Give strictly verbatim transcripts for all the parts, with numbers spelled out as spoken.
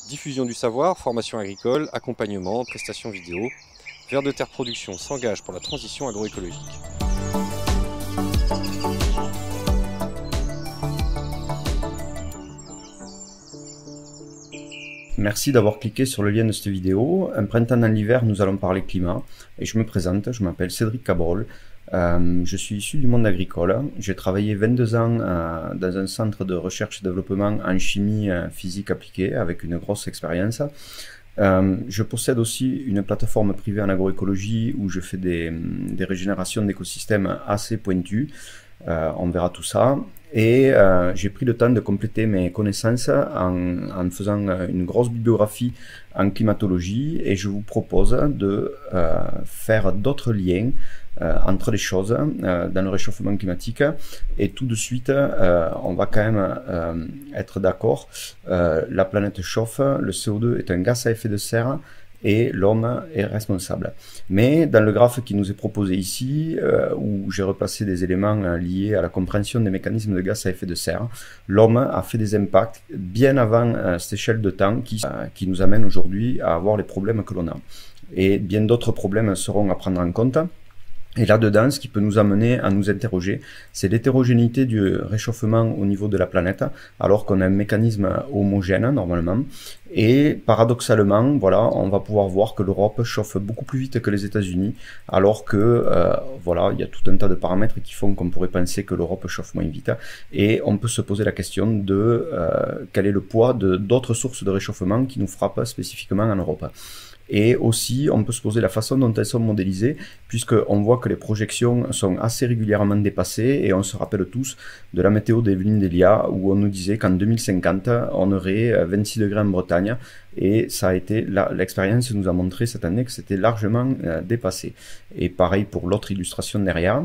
Diffusion du savoir, formation agricole, accompagnement, prestations vidéo. Vers de Terre Production s'engage pour la transition agroécologique. Merci d'avoir cliqué sur le lien de cette vidéo. Un printemps dans l'hiver, nous allons parler climat. Et je me présente, je m'appelle Cédric Cabrol. Euh, je suis issu du monde agricole. J'ai travaillé vingt-deux ans euh, dans un centre de recherche et développement en chimie euh, physique appliquée avec une grosse expérience. Euh, je possède aussi une plateforme privée en agroécologie où je fais des, des régénérations d'écosystèmes assez pointues. Euh, on verra tout ça. Et euh, j'ai pris le temps de compléter mes connaissances en, en faisant une grosse bibliographie en climatologie et je vous propose de euh, faire d'autres liens euh, entre les choses euh, dans le réchauffement climatique. Et tout de suite, euh, on va quand même euh, être d'accord, euh, la planète chauffe, le C O deux est un gaz à effet de serre et l'homme est responsable. Mais dans le graphe qui nous est proposé ici, euh, où j'ai replacé des éléments euh, liés à la compréhension des mécanismes de gaz à effet de serre, l'homme a fait des impacts bien avant euh, cette échelle de temps qui, euh, qui nous amène aujourd'hui à avoir les problèmes que l'on a. Et bien d'autres problèmes seront à prendre en compte. Et là-dedans, ce qui peut nous amener à nous interroger, c'est l'hétérogénéité du réchauffement au niveau de la planète, alors qu'on a un mécanisme homogène normalement. Et paradoxalement, voilà, on va pouvoir voir que l'Europe chauffe beaucoup plus vite que les États-Unis, alors que euh, voilà, il y a tout un tas de paramètres qui font qu'on pourrait penser que l'Europe chauffe moins vite. Et on peut se poser la question de euh, quel est le poids de d'autres sources de réchauffement qui nous frappent spécifiquement en Europe. Et aussi, on peut se poser la façon dont elles sont modélisées, puisqu'on voit que les projections sont assez régulièrement dépassées, et on se rappelle tous de la météo d'Evelyne Delia, où on nous disait qu'en deux mille cinquante, on aurait vingt-six degrés en Bretagne, et ça a été, l'expérience nous a montré cette année que c'était largement euh, dépassé. Et pareil pour l'autre illustration derrière.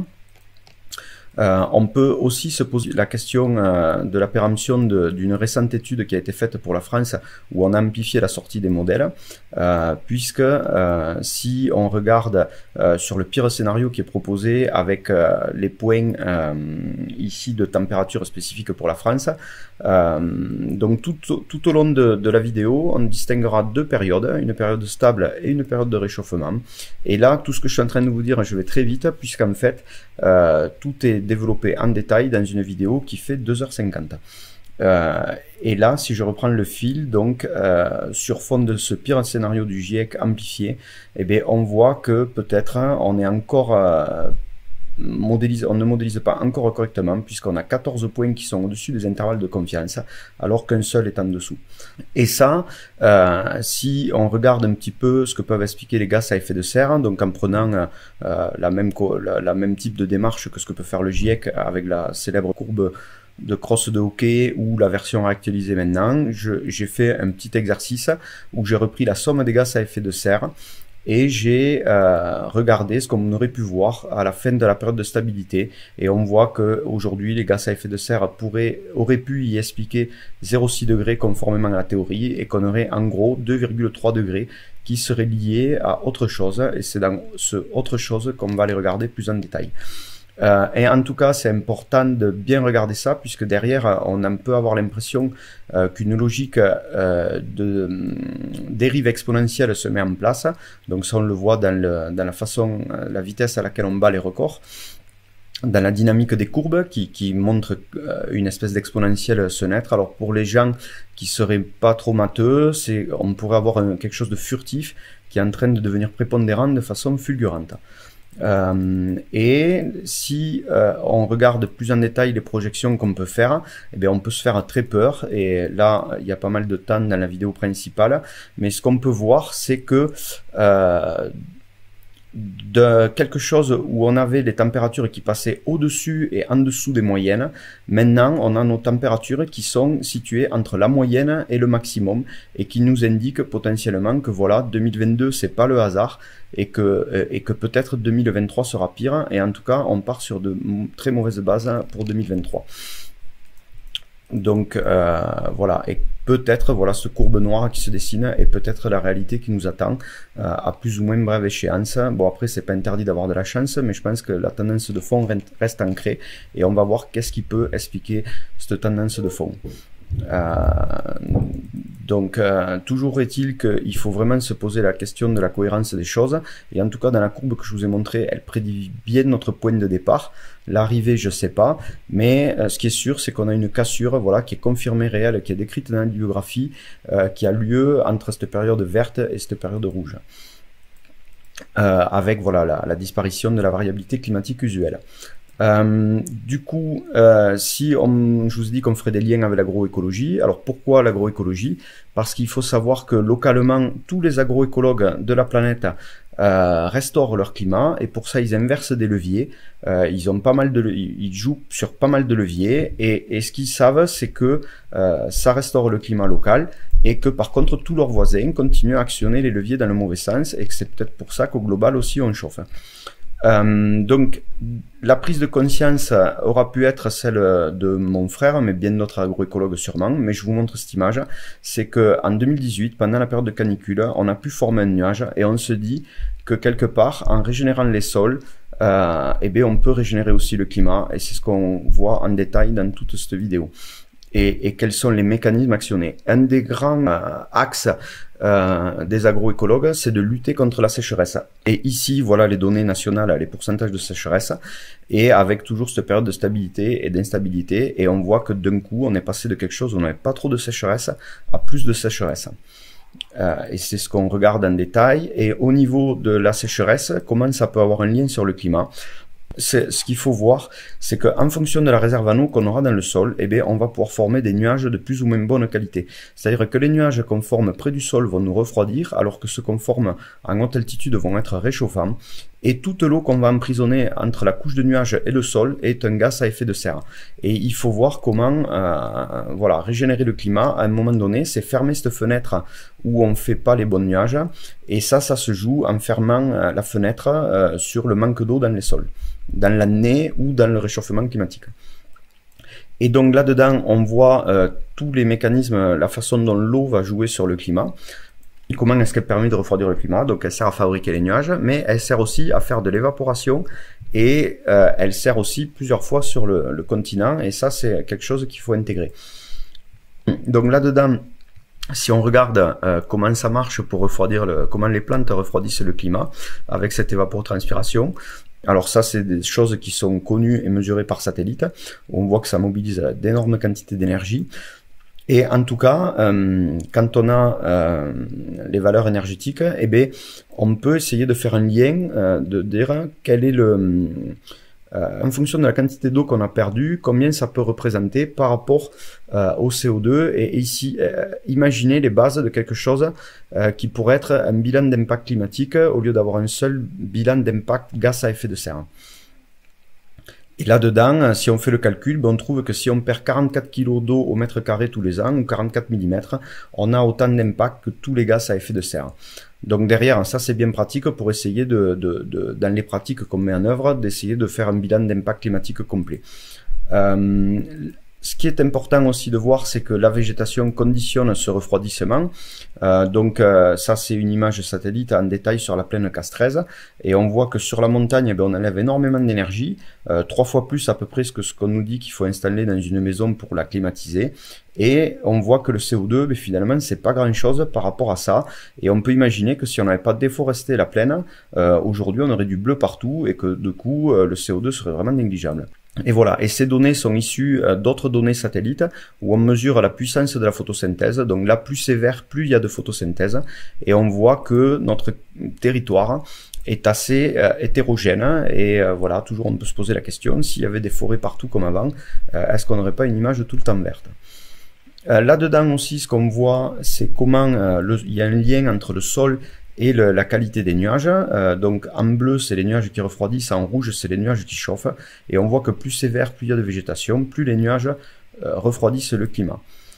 Euh, on peut aussi se poser la question euh, de la péremption d'une récente étude qui a été faite pour la France où on a amplifié la sortie des modèles euh, puisque euh, si on regarde euh, sur le pire scénario qui est proposé avec euh, les points euh, ici de température spécifique pour la France, euh, donc tout, tout au long de, de la vidéo on distinguera deux périodes, une période stable et une période de réchauffement. Et là tout ce que je suis en train de vous dire je vais très vite puisqu'en fait euh, tout est développé en détail dans une vidéo qui fait deux heures cinquante. Euh, et là, si je reprends le fil, donc euh, sur fond de ce pire scénario du GIEC amplifié, eh bien, on voit que peut-être hein, on est encore euh, modélise, on ne modélise pas encore correctement puisqu'on a quatorze points qui sont au-dessus des intervalles de confiance alors qu'un seul est en dessous. Et ça, euh, si on regarde un petit peu ce que peuvent expliquer les gaz à effet de serre, donc en prenant euh, la, même la, la même type de démarche que ce que peut faire le GIEC avec la célèbre courbe de crosse de hockey ou la version réactualisée maintenant, j'ai fait un petit exercice où j'ai repris la somme des gaz à effet de serre et j'ai euh, regardé ce qu'on aurait pu voir à la fin de la période de stabilité et on voit que aujourd'hui les gaz à effet de serre pourraient, auraient pu y expliquer zéro virgule six degrés conformément à la théorie et qu'on aurait en gros deux virgule trois degrés qui seraient liés à autre chose et c'est dans ce autre chose qu'on va les regarder plus en détail. Euh, et en tout cas, c'est important de bien regarder ça, puisque derrière, on peut avoir l'impression euh, qu'une logique euh, de euh, dérive exponentielle se met en place. Donc ça, on le voit dans, le, dans la façon, la vitesse à laquelle on bat les records, dans la dynamique des courbes, qui, qui montre euh, une espèce d'exponentielle se naître. Alors pour les gens qui seraient pas trop matheux, c'est, on pourrait avoir un, quelque chose de furtif qui est en train de devenir prépondérant de façon fulgurante. Euh, et si euh, on regarde plus en détail les projections qu'on peut faire, eh bien on peut se faire très peur et là il y a pas mal de temps dans la vidéo principale, mais ce qu'on peut voir c'est que euh, de quelque chose où on avait les températures qui passaient au-dessus et en dessous des moyennes, maintenant on a nos températures qui sont situées entre la moyenne et le maximum et qui nous indiquent potentiellement que voilà, deux mille vingt-deux c'est pas le hasard et que, et que peut-être deux mille vingt-trois sera pire et en tout cas on part sur de très mauvaises bases pour deux mille vingt-trois. Donc euh, voilà, et peut-être voilà ce courbe noire qui se dessine et peut-être la réalité qui nous attend euh, à plus ou moins brève échéance. Bon après c'est pas interdit d'avoir de la chance, mais je pense que la tendance de fond reste ancrée et on va voir qu'est-ce qui peut expliquer cette tendance de fond. Euh, Donc euh, toujours est-il qu'il faut vraiment se poser la question de la cohérence des choses, et en tout cas dans la courbe que je vous ai montrée, elle prédit bien notre point de départ. L'arrivée, je sais pas, mais euh, ce qui est sûr, c'est qu'on a une cassure, voilà, qui est confirmée réelle, qui est décrite dans la bibliographie, euh, qui a lieu entre cette période verte et cette période rouge, euh, avec voilà la, la disparition de la variabilité climatique usuelle. Euh, du coup, euh, si on, je vous ai dit qu'on ferait des liens avec l'agroécologie, alors pourquoi l'agroécologie? Parce qu'il faut savoir que localement, tous les agroécologues de la planète euh, restaurent leur climat, et pour ça ils inversent des leviers. Euh, ils ont pas mal de, ils jouent sur pas mal de leviers, et, et ce qu'ils savent, c'est que euh, ça restaure le climat local, et que par contre tous leurs voisins continuent à actionner les leviers dans le mauvais sens, et que c'est peut-être pour ça qu'au global aussi on chauffe. Euh, donc la prise de conscience aura pu être celle de mon frère, mais bien d'autres agroécologues sûrement, mais je vous montre cette image. C'est que en deux mille dix-huit, pendant la période de canicule, on a pu former un nuage, et on se dit que quelque part, en régénérant les sols, euh, eh bien, on peut régénérer aussi le climat, et c'est ce qu'on voit en détail dans toute cette vidéo. Et, et quels sont les mécanismes actionnés. Un des grands euh, axes euh, des agroécologues, c'est de lutter contre la sécheresse. Et ici, voilà les données nationales, les pourcentages de sécheresse, et avec toujours cette période de stabilité et d'instabilité, et on voit que d'un coup, on est passé de quelque chose où on n'avait pas trop de sécheresse à plus de sécheresse. Euh, et c'est ce qu'on regarde en détail. Et au niveau de la sécheresse, comment ça peut avoir un lien sur le climat? Ce qu'il faut voir, c'est qu'en fonction de la réserve en eau qu'on aura dans le sol, eh bien, on va pouvoir former des nuages de plus ou moins bonne qualité. C'est-à-dire que les nuages qu'on forme près du sol vont nous refroidir, alors que ceux qu'on forme en haute altitude vont être réchauffants. Et toute l'eau qu'on va emprisonner entre la couche de nuages et le sol est un gaz à effet de serre. Et il faut voir comment euh, voilà, régénérer le climat à un moment donné, c'est fermer cette fenêtre où on ne fait pas les bons nuages. Et ça, ça se joue en fermant euh, la fenêtre euh, sur le manque d'eau dans les sols, dans l'année ou dans le réchauffement climatique. Et donc là-dedans, on voit euh, tous les mécanismes, la façon dont l'eau va jouer sur le climat. Et comment est-ce qu'elle permet de refroidir le climat? Donc elle sert à fabriquer les nuages, mais elle sert aussi à faire de l'évaporation, et euh, elle sert aussi plusieurs fois sur le, le continent, et ça c'est quelque chose qu'il faut intégrer. Donc là-dedans, si on regarde euh, comment ça marche pour refroidir, le, comment les plantes refroidissent le climat avec cette évapotranspiration, alors ça c'est des choses qui sont connues et mesurées par satellite, où on voit que ça mobilise d'énormes quantités d'énergie. Et en tout cas, euh, quand on a euh, les valeurs énergétiques, eh bien, on peut essayer de faire un lien, euh, de dire quel est le, euh, en fonction de la quantité d'eau qu'on a perdue, combien ça peut représenter par rapport euh, au C O deux. Et ici, euh, imaginez les bases de quelque chose euh, qui pourrait être un bilan d'impact climatique au lieu d'avoir un seul bilan d'impact gaz à effet de serre. Et là-dedans, si on fait le calcul, ben on trouve que si on perd quarante-quatre kilos d'eau au mètre carré tous les ans, ou quarante-quatre millimètres, on a autant d'impact que tous les gaz à effet de serre. Donc derrière, ça c'est bien pratique pour essayer, de, de, de, dans les pratiques qu'on met en œuvre, d'essayer de faire un bilan d'impact climatique complet. Euh, Ce qui est important aussi de voir, c'est que la végétation conditionne ce refroidissement. Euh, donc euh, ça, c'est une image satellite en détail sur la plaine Castres. Et on voit que sur la montagne, eh bien, on enlève énormément d'énergie, euh, trois fois plus à peu près que ce qu'on nous dit qu'il faut installer dans une maison pour la climatiser. Et on voit que le C O deux, ben, finalement, c'est pas grand-chose par rapport à ça. Et on peut imaginer que si on n'avait pas déforesté la plaine, euh, aujourd'hui, on aurait du bleu partout, et que du coup, euh, le C O deux serait vraiment négligeable. Et voilà, et ces données sont issues euh, d'autres données satellites où on mesure la puissance de la photosynthèse. Donc là, plus c'est vert, plus il y a de photosynthèse. Et on voit que notre territoire est assez euh, hétérogène. Et euh, voilà, toujours on peut se poser la question, s'il y avait des forêts partout comme avant, euh, est-ce qu'on n'aurait pas une image tout le temps verte? Euh, Là-dedans aussi, ce qu'on voit, c'est comment euh, le, il y a un lien entre le sol et le, la qualité des nuages. Euh, donc en bleu c'est les nuages qui refroidissent, en rouge c'est les nuages qui chauffent, et on voit que plus c'est vert, plus il y a de végétation, plus les nuages euh, refroidissent le climat.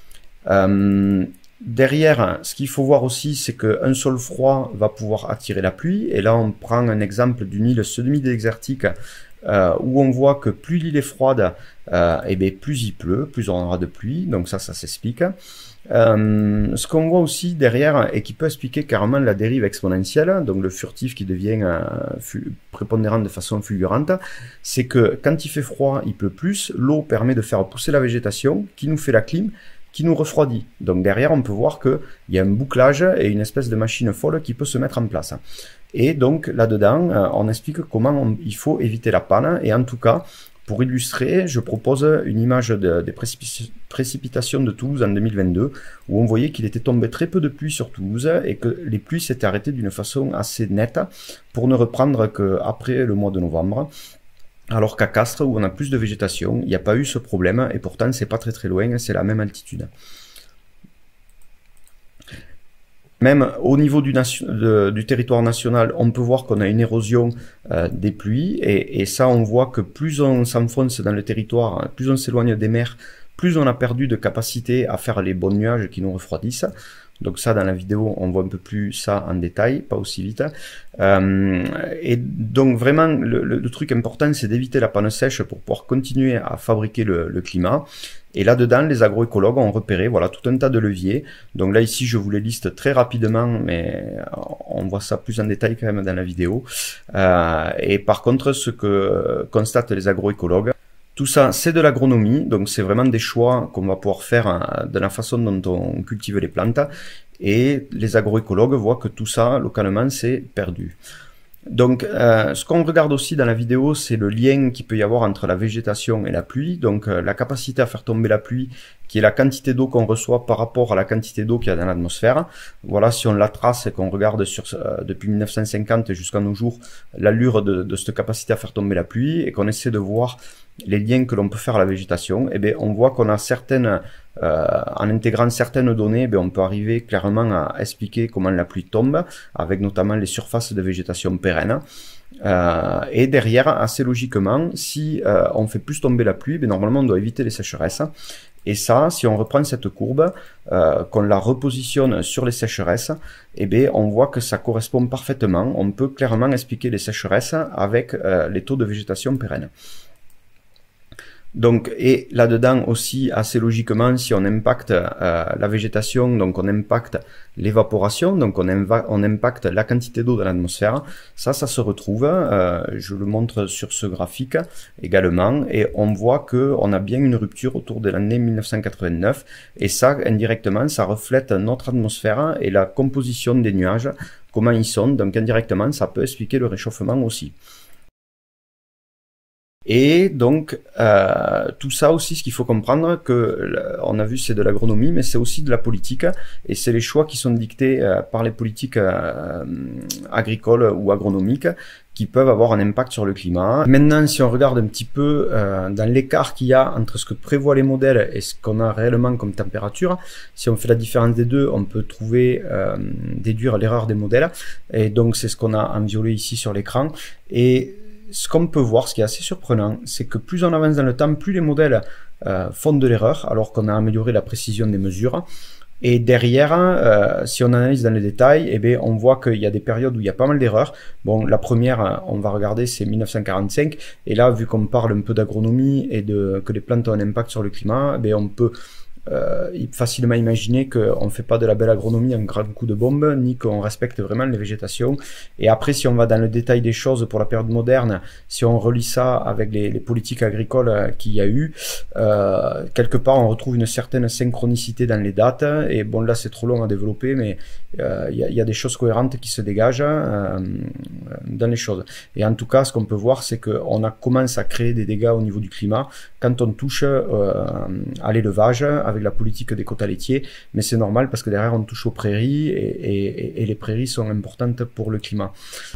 Euh, derrière, ce qu'il faut voir aussi, c'est qu'un sol froid va pouvoir attirer la pluie, et là on prend un exemple d'une île semi-désertique euh, où on voit que plus l'île est froide, euh, et bien plus il pleut, plus on aura de pluie, donc ça, ça s'explique. Euh, ce qu'on voit aussi derrière, et qui peut expliquer carrément la dérive exponentielle, donc le furtif qui devient euh, prépondérant de façon fulgurante, c'est que quand il fait froid, il pleut plus, l'eau permet de faire pousser la végétation, qui nous fait la clim, qui nous refroidit. Donc derrière, on peut voir qu'il y a un bouclage et une espèce de machine folle qui peut se mettre en place. Et donc là-dedans, on explique comment on, il faut éviter la panne. Et en tout cas, pour illustrer, je propose une image de, des précipi- précipitations de Toulouse en deux mille vingt-deux, où on voyait qu'il était tombé très peu de pluie sur Toulouse et que les pluies s'étaient arrêtées d'une façon assez nette pour ne reprendre qu'après le mois de novembre. Alors qu'à Castres, où on a plus de végétation, il n'y a pas eu ce problème et pourtant c'est pas très très loin, c'est la même altitude. Même au niveau du, nation, de, du territoire national, on peut voir qu'on a une érosion euh, des pluies et, et ça on voit que plus on s'enfonce dans le territoire, plus on s'éloigne des mers, plus on a perdu de capacité à faire les bons nuages qui nous refroidissent. Donc ça, dans la vidéo, on voit un peu plus ça en détail, pas aussi vite. Euh, et donc vraiment, le, le, le truc important, c'est d'éviter la panne sèche pour pouvoir continuer à fabriquer le, le climat. Et là-dedans, les agroécologues ont repéré voilà, tout un tas de leviers. Donc là, ici, je vous les liste très rapidement, mais on voit ça plus en détail quand même dans la vidéo. Euh, et par contre, ce que constatent les agroécologues, tout ça, c'est de l'agronomie, donc c'est vraiment des choix qu'on va pouvoir faire de la façon dont on cultive les plantes. Et les agroécologues voient que tout ça, localement, c'est perdu. Donc, euh, ce qu'on regarde aussi dans la vidéo, c'est le lien qu'il peut y avoir entre la végétation et la pluie. Donc, euh, la capacité à faire tomber la pluie, qui est la quantité d'eau qu'on reçoit par rapport à la quantité d'eau qu'il y a dans l'atmosphère. Voilà, si on la trace et qu'on regarde sur, euh, depuis mille neuf cent cinquante jusqu'à nos jours, l'allure de, de cette capacité à faire tomber la pluie, et qu'on essaie de voir les liens que l'on peut faire à la végétation, eh bien, on voit qu'on a certaines, euh, en intégrant certaines données, eh bien, on peut arriver clairement à expliquer comment la pluie tombe, avec notamment les surfaces de végétation pérennes. Euh, et derrière, assez logiquement, si euh, on fait plus tomber la pluie, bien, normalement on doit éviter les sécheresses. Et ça, si on reprend cette courbe, euh, qu'on la repositionne sur les sécheresses, eh bien, on voit que ça correspond parfaitement. On peut clairement expliquer les sécheresses avec euh, les taux de végétation pérennes. Donc, et là-dedans aussi, assez logiquement, si on impacte euh, la végétation, donc on impacte l'évaporation, donc on, on impacte la quantité d'eau dans l'atmosphère, ça, ça se retrouve, euh, je le montre sur ce graphique également, et on voit que on a bien une rupture autour de l'année mille neuf cent quatre-vingt-neuf, et ça, indirectement, ça reflète notre atmosphère et la composition des nuages, comment ils sont, donc indirectement, ça peut expliquer le réchauffement aussi. Et donc, euh, tout ça aussi, ce qu'il faut comprendre, que on a vu, c'est de l'agronomie, mais c'est aussi de la politique, et c'est les choix qui sont dictés euh, par les politiques euh, agricoles ou agronomiques qui peuvent avoir un impact sur le climat. Maintenant, si on regarde un petit peu euh, dans l'écart qu'il y a entre ce que prévoient les modèles et ce qu'on a réellement comme température, si on fait la différence des deux, on peut trouver, euh, déduire l'erreur des modèles, et donc c'est ce qu'on a en violet ici sur l'écran. Et ce qu'on peut voir, ce qui est assez surprenant, c'est que plus on avance dans le temps, plus les modèles euh, font de l'erreur, alors qu'on a amélioré la précision des mesures. Et derrière, euh, si on analyse dans le détail, eh bien, on voit qu'il y a des périodes où il y a pas mal d'erreurs. Bon, la première, on va regarder, c'est mille neuf cent quarante-cinq. Et là, vu qu'on parle un peu d'agronomie et de, que les plantes ont un impact sur le climat, eh bien, on peut Euh, facilement imaginer qu'on ne fait pas de la belle agronomie un grand coup de bombe, ni qu'on respecte vraiment les végétations. Et après, si on va dans le détail des choses pour la période moderne, si on relie ça avec les, les politiques agricoles qu'il y a eu, euh, quelque part on retrouve une certaine synchronicité dans les dates. Et bon, là c'est trop long à développer, mais il euh, y, y a des choses cohérentes qui se dégagent euh, dans les choses. Et en tout cas, ce qu'on peut voir, c'est qu'on a commencé à créer des dégâts au niveau du climat quand on touche euh, à l'élevage, avec la politique des quotas laitiers, mais c'est normal parce que derrière on touche aux prairies et, et, et les prairies sont importantes pour le climat.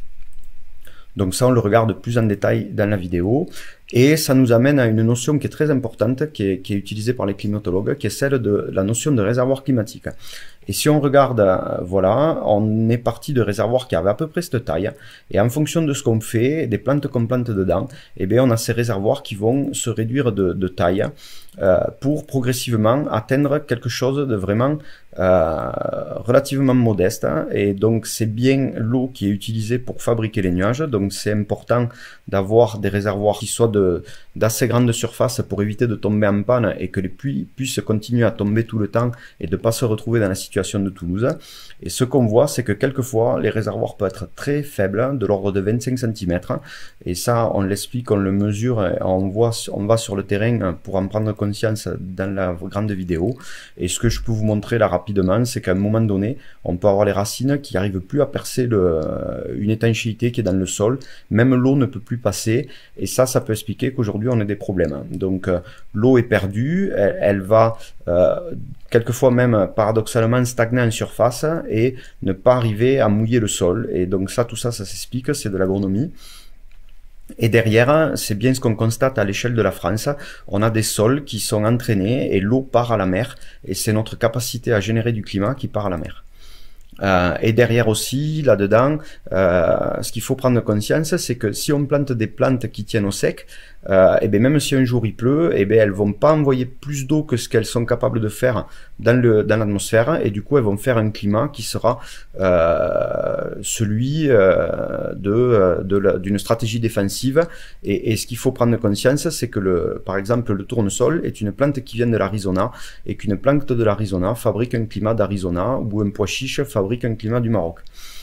Donc ça, on le regarde plus en détail dans la vidéo. Et ça nous amène à une notion qui est très importante, qui est, qui est utilisée par les climatologues, qui est celle de la notion de réservoir climatique. Et si on regarde, voilà, on est parti de réservoirs qui avaient à peu près cette taille. Et en fonction de ce qu'on fait, des plantes qu'on plante dedans, eh bien, on a ces réservoirs qui vont se réduire de, de taille euh, pour progressivement atteindre quelque chose de vraiment euh, relativement modeste. Et donc, c'est bien l'eau qui est utilisée pour fabriquer les nuages. Donc, c'est important d'avoir des réservoirs qui soient de de d'assez grande surface pour éviter de tomber en panne et que les pluies puissent continuer à tomber tout le temps et de pas se retrouver dans la situation de Toulouse. Et ce qu'on voit, c'est que quelquefois les réservoirs peuvent être très faibles, de l'ordre de vingt-cinq centimètres, et ça on l'explique, on le mesure, on voit, on va sur le terrain pour en prendre conscience dans la grande vidéo. Et ce que je peux vous montrer là rapidement, c'est qu'à un moment donné, on peut avoir les racines qui n'arrivent plus à percer le, une étanchéité qui est dans le sol, même l'eau ne peut plus passer, et ça, ça peut expliquer qu'aujourd'hui on a des problèmes. Donc euh, l'eau est perdue, elle, elle va euh, quelquefois même paradoxalement stagner en surface et ne pas arriver à mouiller le sol, et donc ça, tout ça, ça s'explique, c'est de l'agronomie. Et derrière, c'est bien ce qu'on constate à l'échelle de la France, on a des sols qui sont entraînés et l'eau part à la mer, et c'est notre capacité à générer du climat qui part à la mer. Euh, et derrière aussi, là-dedans, euh, ce qu'il faut prendre conscience, c'est que si on plante des plantes qui tiennent au sec, euh, et bien même si un jour il pleut, et bien elles vont pas envoyer plus d'eau que ce qu'elles sont capables de faire dans le dans l'atmosphère, et du coup elles vont faire un climat qui sera euh, celui euh, de de d'une stratégie défensive. Et, et ce qu'il faut prendre conscience, c'est que le par exemple le tournesol est une plante qui vient de l'Arizona, et qu'une plante de l'Arizona fabrique un climat d'Arizona, ou un pois chiche fabrique un climat du Maroc.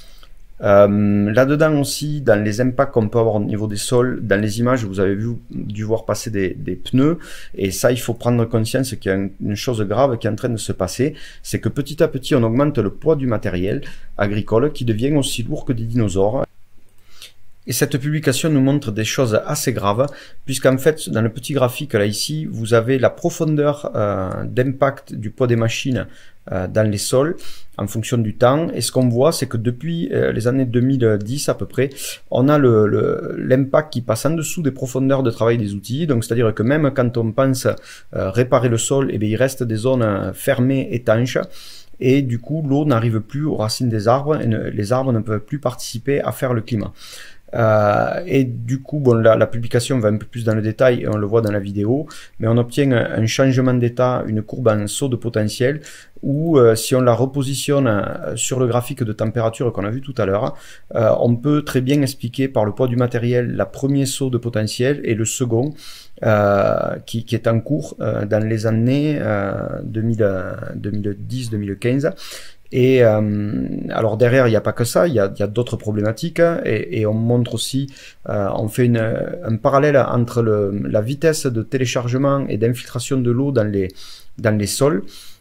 Euh, Là-dedans aussi, dans les impacts qu'on peut avoir au niveau des sols, dans les images, vous avez vu, dû voir passer des, des pneus, et ça, il faut prendre conscience qu'il y a une, une chose grave qui est en train de se passer, c'est que petit à petit, on augmente le poids du matériel agricole qui devient aussi lourd que des dinosaures. Et cette publication nous montre des choses assez graves, puisqu'en fait, dans le petit graphique là ici, vous avez la profondeur euh, d'impact du poids des machines euh, dans les sols en fonction du temps. Et ce qu'on voit, c'est que depuis euh, les années deux mille dix à peu près, on a le, le, l'impact qui passe en dessous des profondeurs de travail des outils. Donc c'est-à-dire que même quand on pense euh, réparer le sol, eh bien, il reste des zones fermées, étanches. Et du coup, l'eau n'arrive plus aux racines des arbres, et ne, les arbres ne peuvent plus participer à faire le climat. Euh, et du coup, bon, la, la publication va un peu plus dans le détail, et on le voit dans la vidéo, mais on obtient un, un changement d'état, une courbe en saut de potentiel, où euh, si on la repositionne euh, sur le graphique de température qu'on a vu tout à l'heure, euh, on peut très bien expliquer par le poids du matériel la premier saut de potentiel et le second euh, qui, qui est en cours euh, dans les années euh, deux mille dix deux mille quinze. Et euh, alors derrière, il n'y a pas que ça, il y a, il y a d'autres problématiques, et, et on montre aussi, euh, on fait une, un parallèle entre le, la vitesse de téléchargement et d'infiltration de l'eau dans les, dans les sols.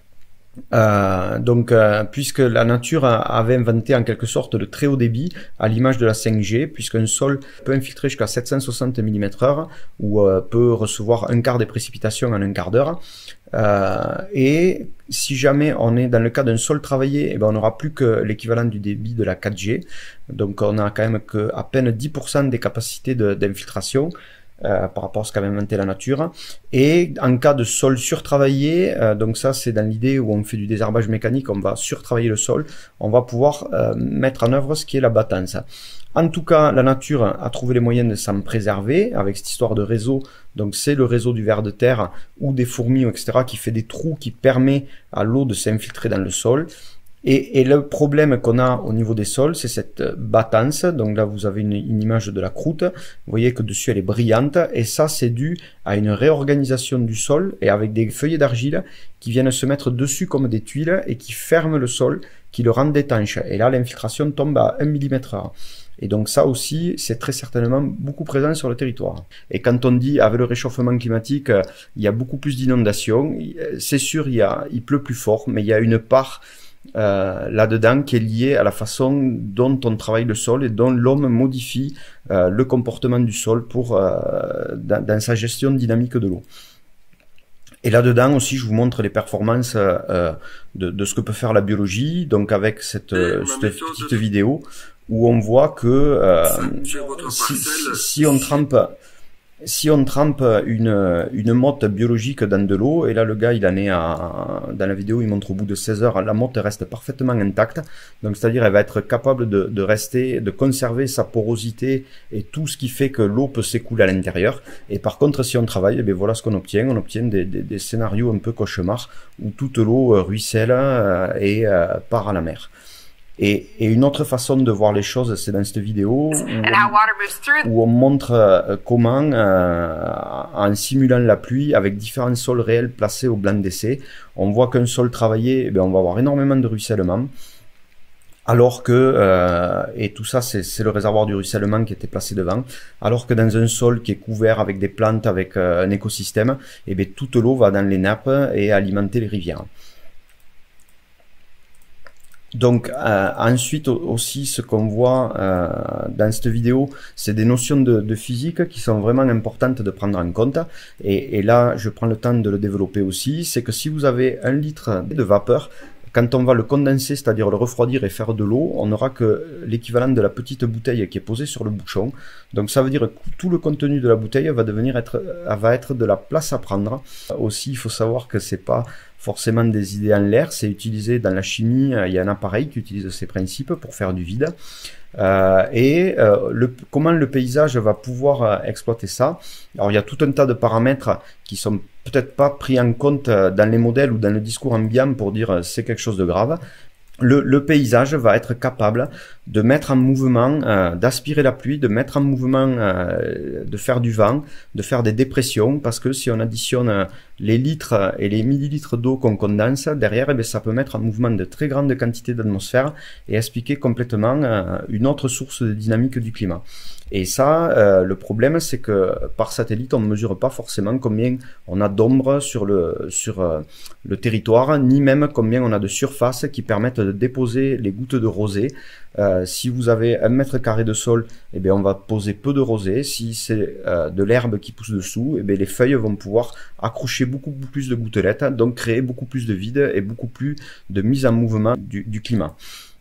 Euh, donc, euh, puisque la nature avait inventé en quelque sorte le très haut débit, à l'image de la cinq G, puisqu'un sol peut infiltrer jusqu'à sept cent soixante millimètres heure, ou euh, peut recevoir un quart des précipitations en un quart d'heure. Euh, et si jamais on est dans le cas d'un sol travaillé, eh ben on n'aura plus que l'équivalent du débit de la quatre G. Donc on a quand même que à peine dix pour cent des capacités de, d'infiltration. Euh, par rapport à ce qu'avait inventé la nature. Et en cas de sol surtravaillé, euh, donc ça c'est dans l'idée où on fait du désherbage mécanique, on va surtravailler le sol, on va pouvoir euh, mettre en œuvre ce qui est la battance. En tout cas, la nature a trouvé les moyens de s'en préserver avec cette histoire de réseau. Donc c'est le réseau du ver de terre ou des fourmis, et cetera, qui fait des trous qui permet à l'eau de s'infiltrer dans le sol. Et, et le problème qu'on a au niveau des sols, c'est cette battance. Donc là, vous avez une, une image de la croûte. Vous voyez que dessus, elle est brillante. Et ça, c'est dû à une réorganisation du sol et avec des feuillets d'argile qui viennent se mettre dessus comme des tuiles et qui ferment le sol, qui le rendent étanche. Et là, l'infiltration tombe à un millimètre heure. Et donc ça aussi, c'est très certainement beaucoup présent sur le territoire. Et quand on dit avec le réchauffement climatique, il y a beaucoup plus d'inondations, c'est sûr, il, y a, il pleut plus fort, mais il y a une part Euh, là-dedans qui est lié à la façon dont on travaille le sol et dont l'homme modifie euh, le comportement du sol pour euh, dans, dans sa gestion dynamique de l'eau. Et là-dedans aussi, je vous montre les performances euh, de, de ce que peut faire la biologie, donc avec cette, euh, cette petite vidéo où on voit que euh, si, si on trempe Si on trempe une, une motte biologique dans de l'eau, et là le gars il en est à, dans la vidéo il montre au bout de seize heures, la motte reste parfaitement intacte, donc c'est-à-dire elle va être capable de, de rester, de conserver sa porosité et tout ce qui fait que l'eau peut s'écouler à l'intérieur. Et par contre si on travaille, eh bien voilà ce qu'on obtient, on obtient des, des, des scénarios un peu cauchemars où toute l'eau ruisselle et euh, part à la mer. Et, et une autre façon de voir les choses, c'est dans cette vidéo où on, où on montre euh, comment, euh, en simulant la pluie avec différents sols réels placés au blanc d'essai, on voit qu'un sol travaillé, eh bien, on va avoir énormément de ruissellement. Alors que, euh, et tout ça c'est le réservoir du ruissellement qui était placé devant, alors que dans un sol qui est couvert avec des plantes, avec euh, un écosystème, eh bien, toute l'eau va dans les nappes et alimenter les rivières. Donc euh, ensuite aussi ce qu'on voit euh, dans cette vidéo, c'est des notions de, de physique qui sont vraiment importantes de prendre en compte. Et, et là je prends le temps de le développer aussi, c'est que si vous avez un litre de vapeur, quand on va le condenser, c'est-à-dire le refroidir et faire de l'eau, on n'aura que l'équivalent de la petite bouteille qui est posée sur le bouchon. Donc ça veut dire que tout le contenu de la bouteille va devenir être, va être de la place à prendre. Aussi, il faut savoir que c'est pas forcément des idées en l'air, c'est utilisé dans la chimie, il y a un appareil qui utilise ces principes pour faire du vide. Euh, et euh, le, comment le paysage va pouvoir euh, exploiter ça. Alors il y a tout un tas de paramètres qui sont peut-être pas pris en compte dans les modèles ou dans le discours ambiant pour dire euh, c'est quelque chose de grave. Le, le paysage va être capable de mettre en mouvement, euh, d'aspirer la pluie, de mettre en mouvement, euh, de faire du vent, de faire des dépressions, parce que si on additionne euh, les litres et les millilitres d'eau qu'on condense, derrière, eh bien, ça peut mettre en mouvement de très grandes quantités d'atmosphère et expliquer complètement euh, une autre source de dynamique du climat. Et ça, euh, le problème, c'est que par satellite, on ne mesure pas forcément combien on a d'ombre sur, le, sur euh, le territoire, ni même combien on a de surface qui permettent de déposer les gouttes de rosée. Euh, si vous avez un mètre carré de sol, eh bien, on va poser peu de rosée. Si c'est euh, de l'herbe qui pousse dessous, eh bien, les feuilles vont pouvoir accrocher beaucoup plus de gouttelettes, donc créer beaucoup plus de vide et beaucoup plus de mise en mouvement du, du climat.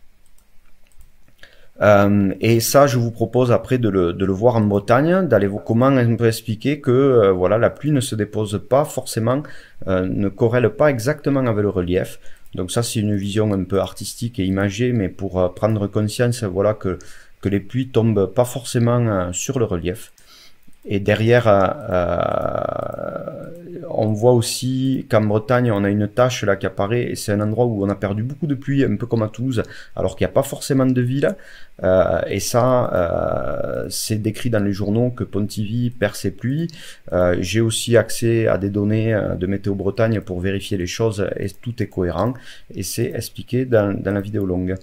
Euh, et ça, je vous propose après de le, de le voir en Bretagne, d'aller voir comment on peut expliquer que euh, voilà, la pluie ne se dépose pas forcément, euh, ne corrèle pas exactement avec le relief. Donc ça, c'est une vision un peu artistique et imagée, mais pour euh, prendre conscience, voilà, que, que les pluies tombent pas forcément euh, sur le relief. Et derrière, euh, on voit aussi qu'en Bretagne, on a une tache là qui apparaît, et c'est un endroit où on a perdu beaucoup de pluie, un peu comme à Toulouse, alors qu'il n'y a pas forcément de ville. Euh, et ça, euh, c'est décrit dans les journaux que Pontivy perd ses pluies. Euh, J'ai aussi accès à des données de Météo Bretagne pour vérifier les choses, et tout est cohérent, et c'est expliqué dans, dans la vidéo longue.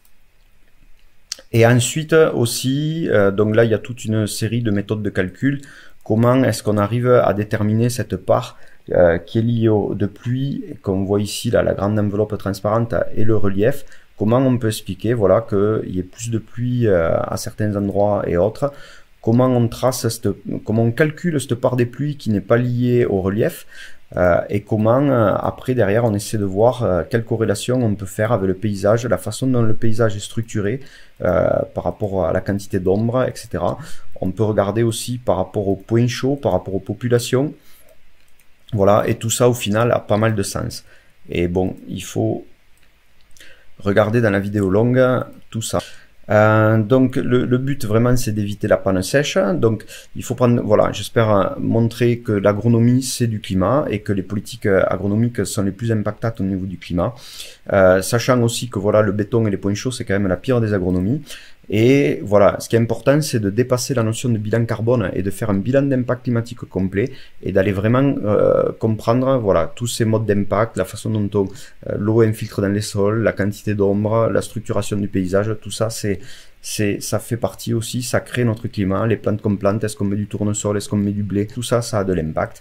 Et ensuite aussi, euh, donc là il y a toute une série de méthodes de calcul. Comment est-ce qu'on arrive à déterminer cette part euh, qui est liée au, de pluie, qu'on voit ici là, la grande enveloppe transparente et le relief. Comment on peut expliquer voilà, qu'il y ait plus de pluie euh, à certains endroits et autres. Comment on trace, cette, comment on calcule cette part des pluies qui n'est pas liée au relief. Euh, et comment euh, après derrière on essaie de voir euh, quelle corrélation on peut faire avec le paysage, la façon dont le paysage est structuré euh, par rapport à la quantité d'ombre, et cetera. On peut regarder aussi par rapport aux points chauds, par rapport aux populations. Voilà, et tout ça au final a pas mal de sens. Et bon, il faut regarder dans la vidéo longue tout ça. Euh, donc le, le but vraiment c'est d'éviter la panne sèche, donc il faut prendre, voilà, j'espère montrer que l'agronomie c'est du climat et que les politiques agronomiques sont les plus impactantes au niveau du climat, euh, sachant aussi que voilà, le béton et les points chauds c'est quand même la pire des agronomies. Et voilà, ce qui est important, c'est de dépasser la notion de bilan carbone et de faire un bilan d'impact climatique complet et d'aller vraiment euh, comprendre voilà, tous ces modes d'impact, la façon dont on, euh, l'eau infiltre dans les sols, la quantité d'ombre, la structuration du paysage, tout ça, c'est, c'est, ça fait partie aussi, ça crée notre climat, les plantes qu'on plante, est-ce qu'on met du tournesol, est-ce qu'on met du blé, tout ça, ça a de l'impact.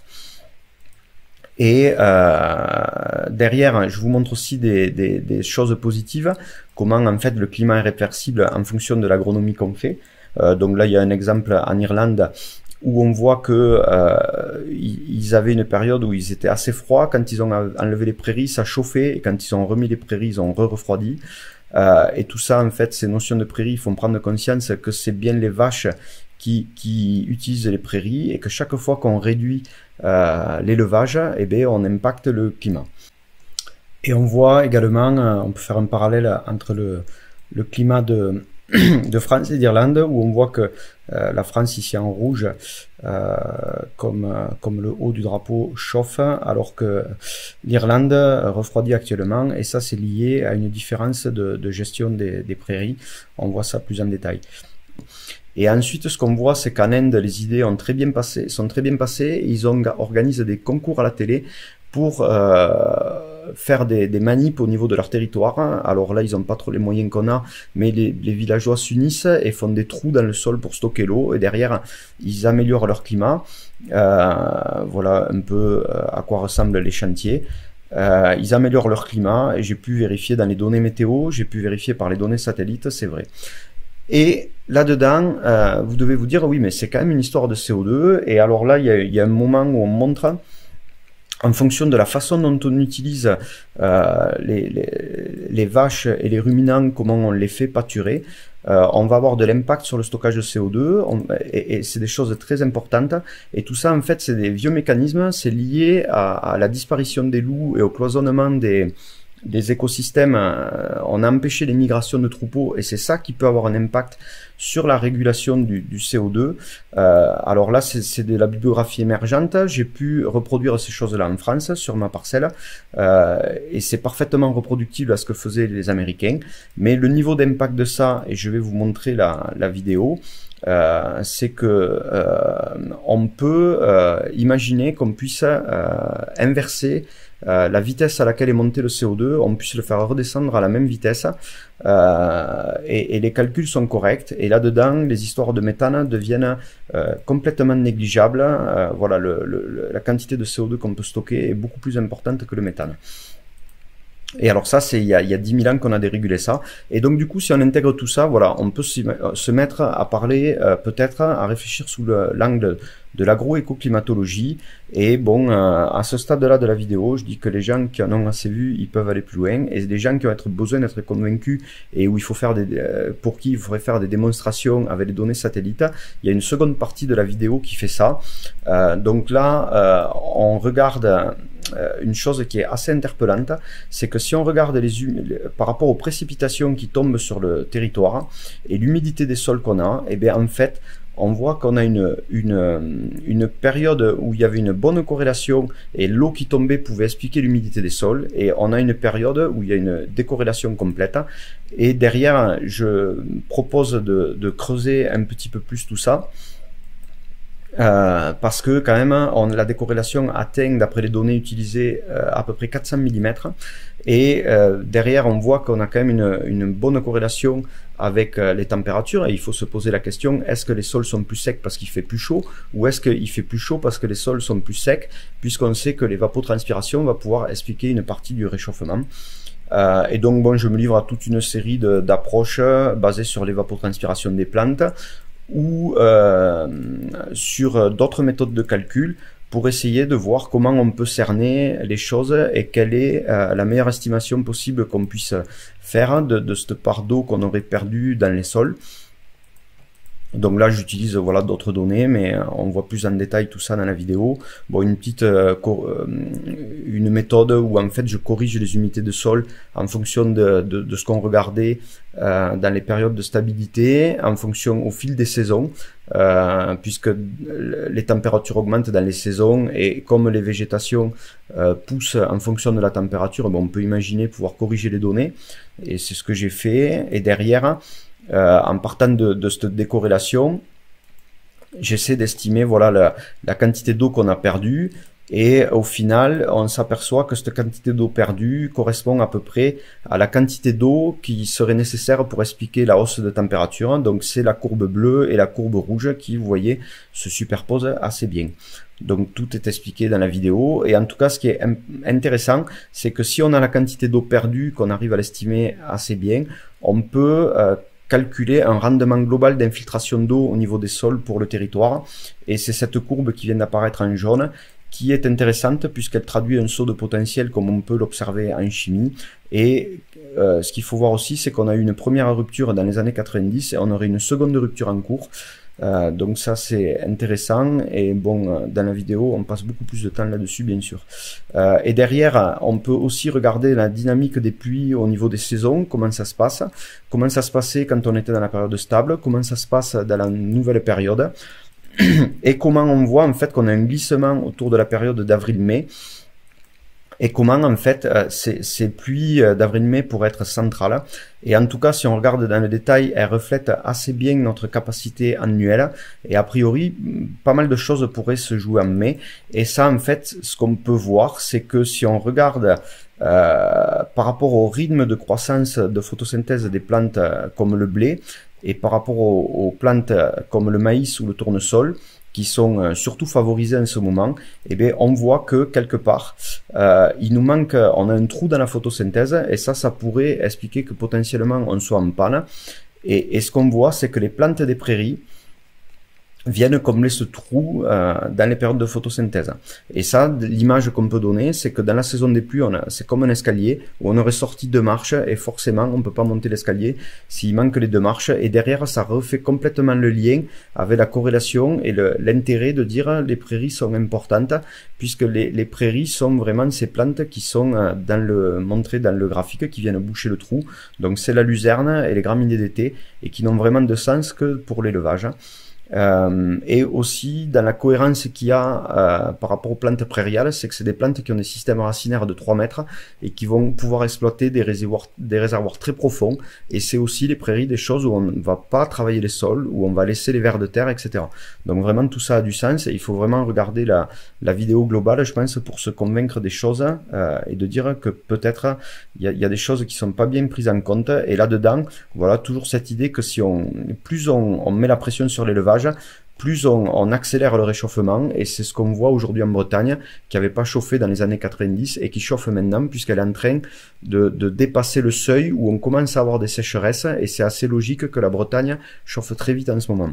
Et euh, derrière, je vous montre aussi des, des, des choses positives, comment en fait le climat est réversible en fonction de l'agronomie qu'on fait. Euh, donc là, il y a un exemple en Irlande où on voit que euh, ils avaient une période où ils étaient assez froids. Quand ils ont enlevé les prairies, ça chauffait, et quand ils ont remis les prairies, ils ont re-refroidi. Euh, et tout ça, en fait, ces notions de prairies, il faut prendre conscience que c'est bien les vaches qui, qui utilisent les prairies, et que chaque fois qu'on réduit euh, l'élevage, eh bien, on impacte le climat. Et on voit également, euh, on peut faire un parallèle entre le, le climat de, de France et d'Irlande, où on voit que euh, la France ici en rouge, euh, comme, euh, comme le haut du drapeau, chauffe, alors que l'Irlande refroidit actuellement, et ça c'est lié à une différence de, de gestion des, des prairies. On voit ça plus en détail. Et ensuite, ce qu'on voit, c'est qu'en Inde, les idées ont très bien passé, sont très bien passées. Ils ont, organisent des concours à la télé pour euh, faire des, des manips au niveau de leur territoire. Alors là, ils n'ont pas trop les moyens qu'on a, mais les, les villageois s'unissent et font des trous dans le sol pour stocker l'eau. Et derrière, ils améliorent leur climat. Euh, voilà un peu à quoi ressemblent les chantiers. Euh, ils améliorent leur climat et j'ai pu vérifier dans les données météo, j'ai pu vérifier par les données satellites, c'est vrai. Et là-dedans, euh, vous devez vous dire, oui, mais c'est quand même une histoire de C O deux. Et alors là, il y a, il y a un moment où on montre, en fonction de la façon dont on utilise euh, les, les, les vaches et les ruminants, comment on les fait pâturer, euh, on va avoir de l'impact sur le stockage de C O deux, on, et, et c'est des choses très importantes. Et tout ça, en fait, c'est des vieux mécanismes, c'est lié à, à la disparition des loups et au cloisonnement des... des écosystèmes. On a empêché les migrations de troupeaux et c'est ça qui peut avoir un impact sur la régulation du, du C O deux. Euh, alors là, c'est de la bibliographie émergente. J'ai pu reproduire ces choses-là en France, sur ma parcelle, euh, et c'est parfaitement reproductible à ce que faisaient les Américains. Mais le niveau d'impact de ça, et je vais vous montrer la, la vidéo, Euh, c'est que euh, on peut euh, imaginer qu'on puisse euh, inverser euh, la vitesse à laquelle est monté le C O deux, on puisse le faire redescendre à la même vitesse, euh, et, et les calculs sont corrects, et là-dedans les histoires de méthane deviennent euh, complètement négligeables. Euh, voilà, le, le, la quantité de C O deux qu'on peut stocker est beaucoup plus importante que le méthane. Et alors ça, c'est il y a, il y a dix mille ans qu'on a dérégulé ça. Et donc du coup, si on intègre tout ça, voilà, on peut se mettre à parler, euh, peut-être à réfléchir sous l'angle de l'agroécoclimatologie. Et bon, euh, à ce stade-là de la vidéo, je dis que les gens qui en ont assez vu, ils peuvent aller plus loin. Et les gens qui ont être besoin d'être convaincus et où il faut faire des, euh, pour qui il faudrait faire des démonstrations avec des données satellites, il y a une seconde partie de la vidéo qui fait ça. Euh, donc là, euh, on regarde une chose qui est assez interpellante, c'est que si on regarde les, les par rapport aux précipitations qui tombent sur le territoire et l'humidité des sols qu'on a, et bien en fait on voit qu'on a une, une, une période où il y avait une bonne corrélation et l'eau qui tombait pouvait expliquer l'humidité des sols, et on a une période où il y a une décorrélation complète. Et derrière, je propose de, de creuser un petit peu plus tout ça. Euh, parce que quand même on, la décorrélation atteint, d'après les données utilisées, euh, à peu près quatre cents millimètres, et euh, derrière on voit qu'on a quand même une, une bonne corrélation avec euh, les températures, et il faut se poser la question, est-ce que les sols sont plus secs parce qu'il fait plus chaud, ou est-ce qu'il fait plus chaud parce que les sols sont plus secs, puisqu'on sait que l'évapotranspiration va pouvoir expliquer une partie du réchauffement. Euh, et donc bon, je me livre à toute une série d'approches basées sur l'évapotranspiration des plantes, ou euh, sur d'autres méthodes de calcul pour essayer de voir comment on peut cerner les choses et quelle est euh, la meilleure estimation possible qu'on puisse faire de, de cette part d'eau qu'on aurait perdue dans les sols. Donc là j'utilise voilà d'autres données, mais on voit plus en détail tout ça dans la vidéo. Bon, une petite euh, une méthode où en fait je corrige les humidités de sol en fonction de, de, de ce qu'on regardait euh, dans les périodes de stabilité, en fonction au fil des saisons, euh, puisque les températures augmentent dans les saisons, et comme les végétations euh, poussent en fonction de la température, bon, on peut imaginer pouvoir corriger les données, et c'est ce que j'ai fait. Et derrière, Euh, en partant de, de cette décorrélation, j'essaie d'estimer voilà la, la quantité d'eau qu'on a perdue, et au final on s'aperçoit que cette quantité d'eau perdue correspond à peu près à la quantité d'eau qui serait nécessaire pour expliquer la hausse de température. Donc c'est la courbe bleue et la courbe rouge qui, vous voyez, se superposent assez bien. Donc tout est expliqué dans la vidéo, et en tout cas ce qui est intéressant, c'est que si on a la quantité d'eau perdue, qu'on arrive à l'estimer assez bien, on peut euh, calculer un rendement global d'infiltration d'eau au niveau des sols pour le territoire. Et c'est cette courbe qui vient d'apparaître en jaune qui est intéressante, puisqu'elle traduit un saut de potentiel comme on peut l'observer en chimie. Et euh, ce qu'il faut voir aussi, c'est qu'on a eu une première rupture dans les années quatre-vingt-dix et on aurait une seconde rupture en cours. Euh, donc ça c'est intéressant et bon, dans la vidéo on passe beaucoup plus de temps là-dessus bien sûr. Euh, et derrière on peut aussi regarder la dynamique des pluies au niveau des saisons, comment ça se passe, comment ça se passait quand on était dans la période stable, comment ça se passe dans la nouvelle période et comment on voit en fait qu'on a un glissement autour de la période d'avril-mai. Et comment en fait euh, ces, ces pluies d'avril-mai pourraient être centrales. Et en tout cas, si on regarde dans le détail, elles reflètent assez bien notre capacité annuelle. Et a priori, pas mal de choses pourraient se jouer en mai. Et ça, en fait, ce qu'on peut voir, c'est que si on regarde euh, par rapport au rythme de croissance de photosynthèse des plantes euh, comme le blé, et par rapport aux, aux plantes comme le maïs ou le tournesol, qui sont euh, surtout favorisés en ce moment, eh bien, on voit que quelque part, euh, il nous manque, on a un trou dans la photosynthèse, et ça, ça pourrait expliquer que potentiellement on soit en panne. Et, et ce qu'on voit, c'est que les plantes des prairies viennent combler ce trou euh, dans les périodes de photosynthèse. Et ça, l'image qu'on peut donner, c'est que dans la saison des pluies, c'est comme un escalier où on aurait sorti deux marches et forcément on ne peut pas monter l'escalier s'il manque les deux marches. Et derrière, ça refait complètement le lien avec la corrélation et l'intérêt de dire les prairies sont importantes, puisque les, les prairies sont vraiment ces plantes qui sont dans le, montrées dans le graphique, qui viennent boucher le trou. Donc c'est la luzerne et les graminées d'été et qui n'ont vraiment de sens que pour l'élevage. Euh, et aussi dans la cohérence qu'il y a euh, par rapport aux plantes prairiales, c'est que c'est des plantes qui ont des systèmes racinaires de trois mètres et qui vont pouvoir exploiter des réservoirs, des réservoirs très profonds. Et c'est aussi les prairies des choses où on ne va pas travailler les sols, où on va laisser les vers de terre, et cetera. Donc vraiment tout ça a du sens et il faut vraiment regarder la, la vidéo globale, je pense, pour se convaincre des choses euh, et de dire que peut-être il y a, y a des choses qui sont pas bien prises en compte. Et là-dedans, voilà, toujours cette idée que si on, plus on, on met la pression sur l'élevage, plus on, on accélère le réchauffement, et c'est ce qu'on voit aujourd'hui en Bretagne, qui n'avait pas chauffé dans les années quatre-vingt-dix et qui chauffe maintenant puisqu'elle est en train de, de dépasser le seuil où on commence à avoir des sécheresses, et c'est assez logique que la Bretagne chauffe très vite en ce moment.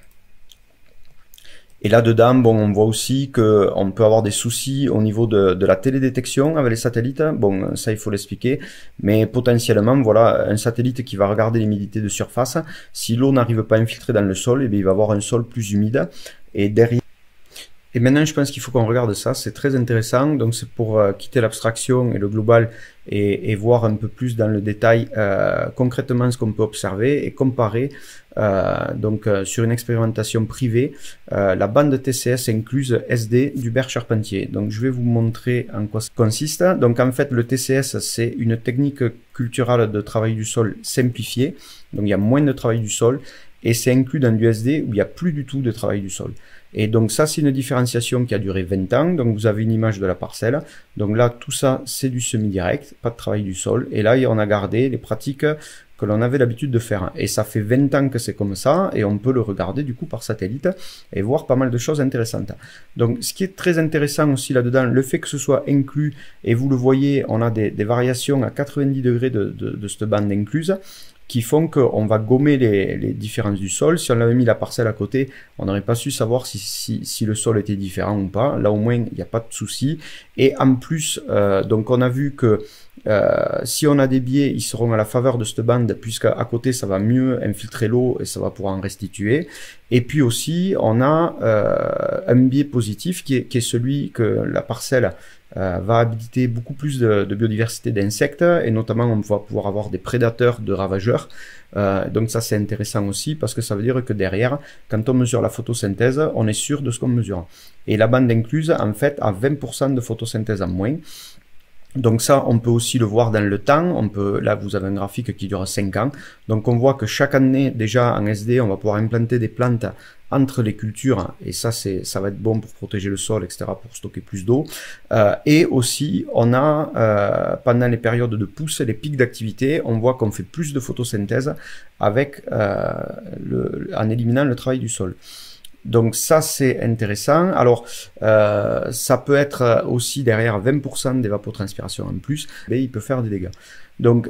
Et là-dedans, bon, on voit aussi que on peut avoir des soucis au niveau de, de la télédétection avec les satellites. Bon, ça, il faut l'expliquer. Mais potentiellement, voilà, un satellite qui va regarder l'humidité de surface, si l'eau n'arrive pas à infiltrer dans le sol, eh bien, il va avoir un sol plus humide. Et derrière... Et maintenant, je pense qu'il faut qu'on regarde ça, c'est très intéressant. Donc, c'est pour euh, quitter l'abstraction et le global et, et voir un peu plus dans le détail euh, concrètement ce qu'on peut observer et comparer. Euh, donc, euh, sur une expérimentation privée, euh, la bande T C S incluse S D d'Hubert Charpentier. Donc, je vais vous montrer en quoi ça consiste. Donc, en fait, le T C S, c'est une technique culturale de travail du sol simplifiée. Donc, il y a moins de travail du sol et c'est inclus dans du S D où il n'y a plus du tout de travail du sol. Et donc ça, c'est une différenciation qui a duré vingt ans. Donc vous avez une image de la parcelle. Donc là, tout ça, c'est du semi-direct, pas de travail du sol. Et là, on a gardé les pratiques que l'on avait l'habitude de faire. Et ça fait vingt ans que c'est comme ça, et on peut le regarder du coup par satellite et voir pas mal de choses intéressantes. Donc ce qui est très intéressant aussi là-dedans, le fait que ce soit inclus, et vous le voyez, on a des, des variations à quatre-vingt-dix degrés de, de, de cette bande incluse, qui font qu'on va gommer les, les différences du sol. Si on avait mis la parcelle à côté, on n'aurait pas su savoir si, si, si le sol était différent ou pas. Là, au moins, il n'y a pas de souci. Et en plus, euh, donc on a vu que euh, si on a des biais, ils seront à la faveur de cette bande, puisqu'à côté, ça va mieux infiltrer l'eau et ça va pouvoir en restituer. Et puis aussi, on a euh, un biais positif qui est, qui est celui que la parcelle Euh, va habiliter beaucoup plus de, de biodiversité d'insectes, et notamment on va pouvoir avoir des prédateurs, de ravageurs. Euh, donc ça c'est intéressant aussi, parce que ça veut dire que derrière, quand on mesure la photosynthèse, on est sûr de ce qu'on mesure. Et la bande incluse, en fait, a vingt pour cent de photosynthèse en moins. Donc ça, on peut aussi le voir dans le temps. On peut, là, vous avez un graphique qui dure cinq ans. Donc on voit que chaque année, déjà en S D, on va pouvoir implanter des plantes entre les cultures, et ça, c'est, ça va être bon pour protéger le sol, et cetera, pour stocker plus d'eau. Euh, et aussi, on a, euh, pendant les périodes de pousse, les pics d'activité, on voit qu'on fait plus de photosynthèse avec, euh, le, en éliminant le travail du sol. Donc ça, c'est intéressant. Alors, euh, ça peut être aussi derrière vingt pour cent d'évapotranspiration en plus, mais il peut faire des dégâts. Donc,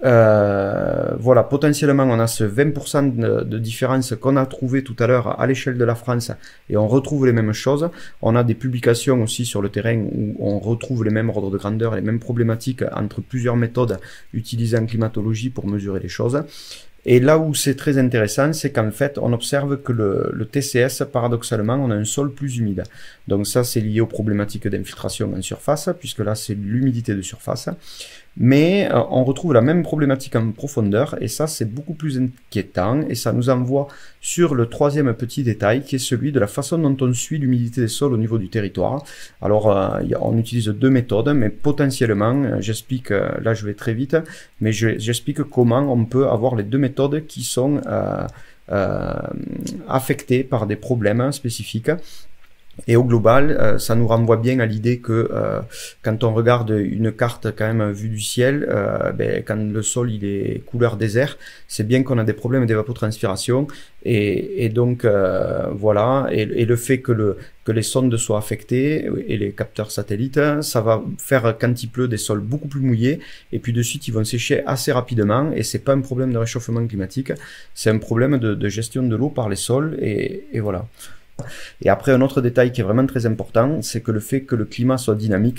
Euh, voilà, potentiellement on a ce vingt pour cent de, de différence qu'on a trouvé tout à l'heure à l'échelle de la France, et on retrouve les mêmes choses. On a des publications aussi sur le terrain où on retrouve les mêmes ordres de grandeur, les mêmes problématiques entre plusieurs méthodes utilisées en climatologie pour mesurer les choses. Et là où c'est très intéressant, c'est qu'en fait, on observe que le, le T C S, paradoxalement, on a un sol plus humide. Donc ça, c'est lié aux problématiques d'infiltration en surface, puisque là, c'est l'humidité de surface. Mais euh, on retrouve la même problématique en profondeur, et ça, c'est beaucoup plus inquiétant, et ça nous envoie sur le troisième petit détail, qui est celui de la façon dont on suit l'humidité des sols au niveau du territoire. Alors, euh, on utilise deux méthodes, mais potentiellement, euh, j'explique, euh, là je vais très vite, mais j'explique comment on peut avoir les deux méthodes qui sont euh, euh, affectées par des problèmes spécifiques. Et au global, euh, ça nous renvoie bien à l'idée que euh, quand on regarde une carte quand même vue du ciel, euh, ben, quand le sol il est couleur désert, c'est bien qu'on a des problèmes d'évapotranspiration. Et, et donc euh, voilà, et, et le fait que, le, que les sondes soient affectées et les capteurs satellites, ça va faire quand il pleut des sols beaucoup plus mouillés, et puis de suite ils vont sécher assez rapidement. Et c'est pas un problème de réchauffement climatique, c'est un problème de, de gestion de l'eau par les sols. Et, et voilà. Et après, un autre détail qui est vraiment très important, c'est que le fait que le climat soit dynamique,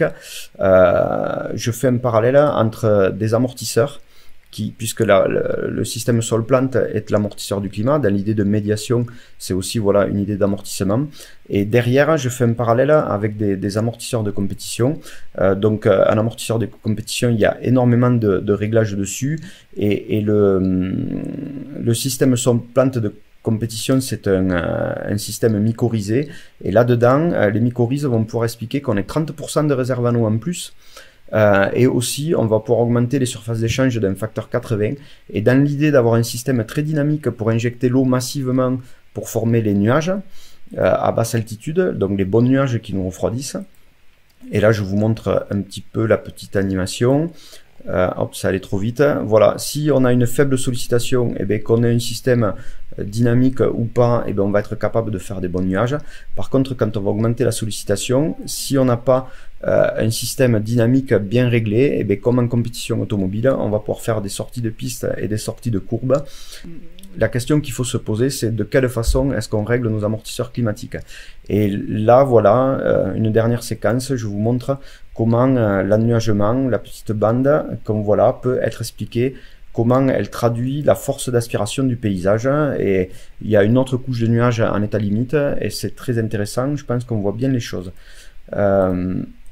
euh, je fais un parallèle entre des amortisseurs, qui, puisque la, le, le système sol-plante est l'amortisseur du climat, dans l'idée de médiation, c'est aussi voilà une idée d'amortissement. Et derrière, je fais un parallèle avec des, des amortisseurs de compétition. Euh, donc, euh, un amortisseur de compétition, il y a énormément de, de réglages dessus, et, et le, le système sol-plante de compétition, c'est un, euh, un système mycorhizé, et là-dedans, euh, les mycorhizes vont pouvoir expliquer qu'on ait trente pour cent de réserve en eau en plus, euh, et aussi on va pouvoir augmenter les surfaces d'échange d'un facteur quatre-vingts, et dans l'idée d'avoir un système très dynamique pour injecter l'eau massivement pour former les nuages euh, à basse altitude, donc les bons nuages qui nous refroidissent. Et là je vous montre un petit peu la petite animation. Euh, hop, ça allait trop vite. Voilà, si on a une faible sollicitation, et eh bien qu'on ait un système dynamique ou pas, et eh bien on va être capable de faire des bons nuages. Par contre, quand on va augmenter la sollicitation, si on n'a pas euh, un système dynamique bien réglé, et eh bien comme en compétition automobile, on va pouvoir faire des sorties de piste et des sorties de courbes. La question qu'il faut se poser, c'est de quelle façon est-ce qu'on règle nos amortisseurs climatiques. Et là, voilà, euh, une dernière séquence, je vous montre comment euh, l'ennuagement, la petite bande, comme voilà, peut être expliqué, comment elle traduit la force d'aspiration du paysage. Et il y a une autre couche de nuages en état limite, et c'est très intéressant, je pense qu'on voit bien les choses. Euh,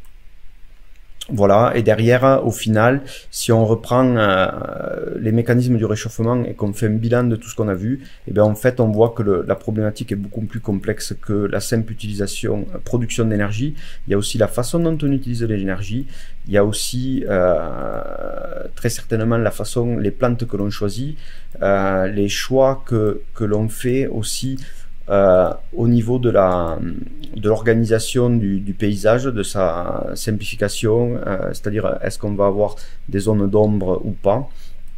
Voilà, et derrière, au final, si on reprend euh, les mécanismes du réchauffement et qu'on fait un bilan de tout ce qu'on a vu, et bien en fait on voit que le, la problématique est beaucoup plus complexe que la simple utilisation, euh, production d'énergie. Il y a aussi la façon dont on utilise l'énergie, il y a aussi euh, très certainement la façon, les plantes que l'on choisit, euh, les choix que, que l'on fait aussi Euh, au niveau de la de l'organisation du, du paysage, de sa simplification, euh, c'est-à-dire est-ce qu'on va avoir des zones d'ombre ou pas.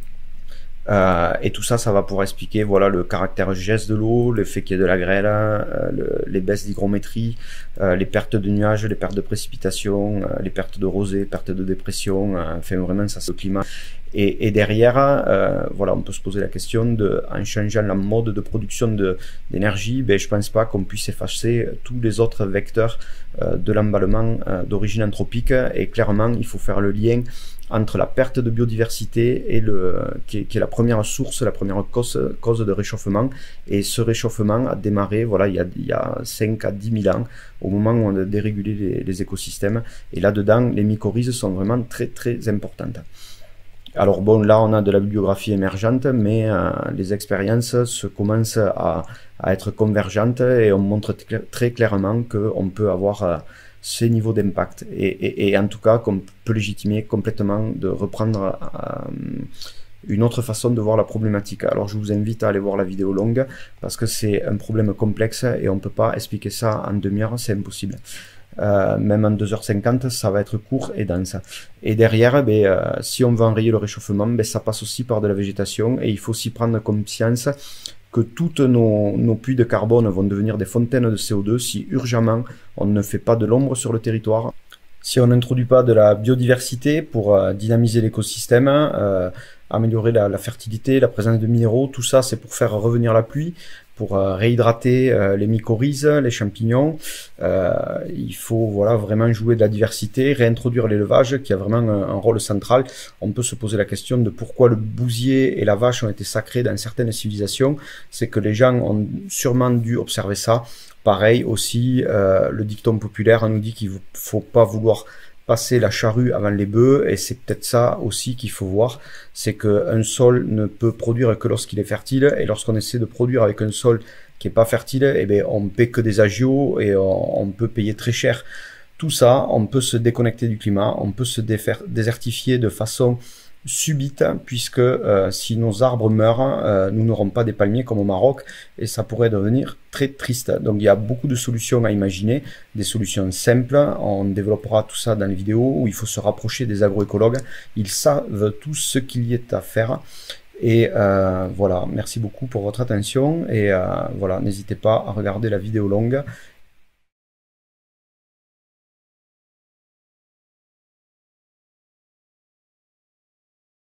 Euh, et tout ça, ça va pouvoir expliquer voilà le caractère geste de l'eau, le fait qu'il y ait de la grêle, euh, le, les baisses d'hygrométrie, euh, les pertes de nuages, les pertes de précipitations, euh, les pertes de rosée, pertes de dépression, euh, enfin vraiment ça c'est le climat. Et, et derrière, euh, voilà, on peut se poser la question de, en changeant la mode de production d'énergie, ben je pense pas qu'on puisse effacer tous les autres vecteurs euh, de l'emballement euh, d'origine anthropique. Et clairement, il faut faire le lien entre la perte de biodiversité et le qui est, qui est la première source, la première cause, cause de réchauffement. Et ce réchauffement a démarré voilà il y a, il y a cinq à dix mille ans, au moment où on a dérégulé les, les écosystèmes. Et là-dedans, les mycorhizes sont vraiment très très importantes. Alors bon, là on a de la bibliographie émergente, mais euh, les expériences se commencent à, à être convergentes, et on montre très clairement qu'on peut avoir euh, ces niveaux d'impact, et, et, et en tout cas qu'on peut légitimer complètement de reprendre euh, une autre façon de voir la problématique. Alors je vous invite à aller voir la vidéo longue, parce que c'est un problème complexe et on ne peut pas expliquer ça en demi-heure, c'est impossible. Euh, même en deux heures cinquante, ça va être court et dense. Et derrière, ben, euh, si on veut enrayer le réchauffement, ben, ça passe aussi par de la végétation, et il faut aussi prendre conscience que toutes nos, nos puits de carbone vont devenir des fontaines de C O deux si urgemment on ne fait pas de l'ombre sur le territoire. Si on n'introduit pas de la biodiversité pour euh, dynamiser l'écosystème, euh, améliorer la, la fertilité, la présence de minéraux, tout ça c'est pour faire revenir la pluie. pour euh, réhydrater euh, les mycorhizes, les champignons. Euh, il faut voilà vraiment jouer de la diversité, réintroduire l'élevage qui a vraiment un, un rôle central. On peut se poser la question de pourquoi le bousier et la vache ont été sacrés dans certaines civilisations. C'est que les gens ont sûrement dû observer ça. Pareil aussi, euh, le dicton populaire nous dit qu'il ne faut pas vouloir passer la charrue avant les bœufs, et c'est peut-être ça aussi qu'il faut voir, c'est qu'un sol ne peut produire que lorsqu'il est fertile, et lorsqu'on essaie de produire avec un sol qui n'est pas fertile, eh bien, on ne paie que des agios et on, on peut payer très cher. Tout ça, on peut se déconnecter du climat, on peut se désertifier de façon subite, puisque euh, si nos arbres meurent, euh, nous n'aurons pas des palmiers comme au Maroc, et ça pourrait devenir très triste. Donc il y a beaucoup de solutions à imaginer, des solutions simples. On développera tout ça dans les vidéos où il faut se rapprocher des agroécologues. Ils savent tout ce qu'il y est à faire. Et euh, voilà, merci beaucoup pour votre attention, et euh, voilà, n'hésitez pas à regarder la vidéo longue,